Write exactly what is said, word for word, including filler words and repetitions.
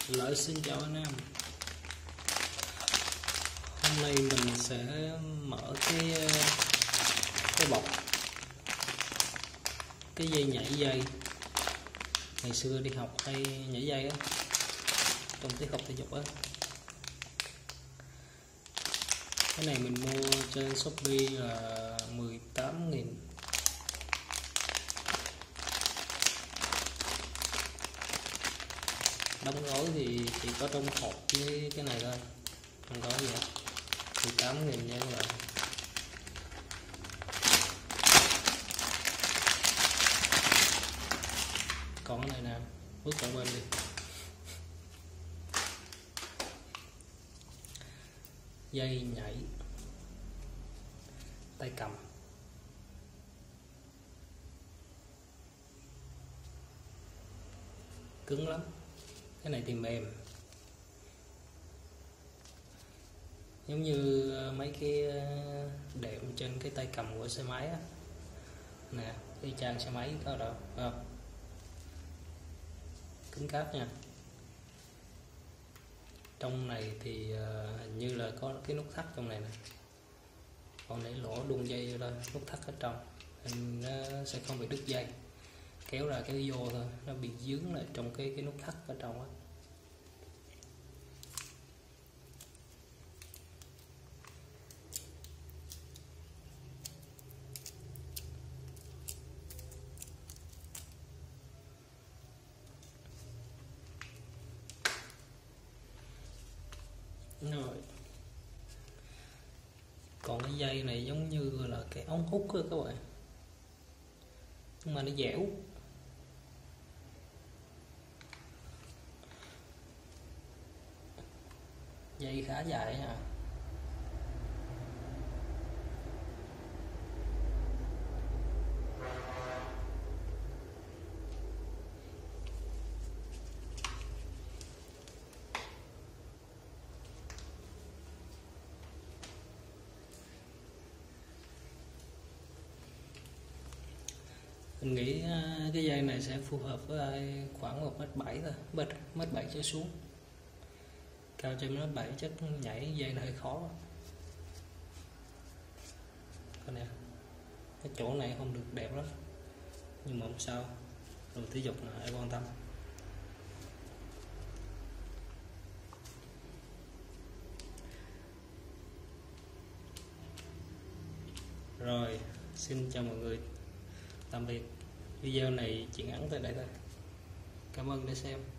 Lợi xin chào anh em. Hôm nay mình sẽ mở cái cái bọc cái dây nhảy dây. Ngày xưa đi học hay nhảy dây á, trong tiết học thể dục á. Cái này mình mua trên Shopee là mười tám nghìn. Đóng gói thì chỉ có trong hộp với cái này thôi, không có gì hết. mười tám nghìn nha các bạn. Còn cái này nè, bước qua bên đi. Dây nhảy tay cầm. Cứng lắm. Cái này thì mềm, giống như mấy cái đệm trên cái tay cầm của xe máy á. Nè, cái trang xe máy có đâu không? Cứng cáp nha. Trong này thì hình như là có cái nút thắt trong này nè, còn để lỗ đun dây thôi, nút thắt ở trong nên nó sẽ không bị đứt dây. Kéo ra cái vô thôi, nó bị dướng lại trong cái cái nút thắt ở trong á. Rồi. Còn cái dây này giống như là cái ống hút đó các bạn, nhưng mà nó dẻo. Dây khá dài nha. Mình nghĩ cái dây này sẽ phù hợp với khoảng một mét bảy thôi, một mét bảy trở xuống. Cao trên một mét bảy chắc nhảy dây này hơi khó. Coi nè, cái chỗ này không được đẹp lắm, nhưng mà không sao, rồi thể dục là ai quan tâm. Rồi, xin chào mọi người, tạm biệt. Video này chỉ ngắn tới đây thôi. Cảm ơn đã xem.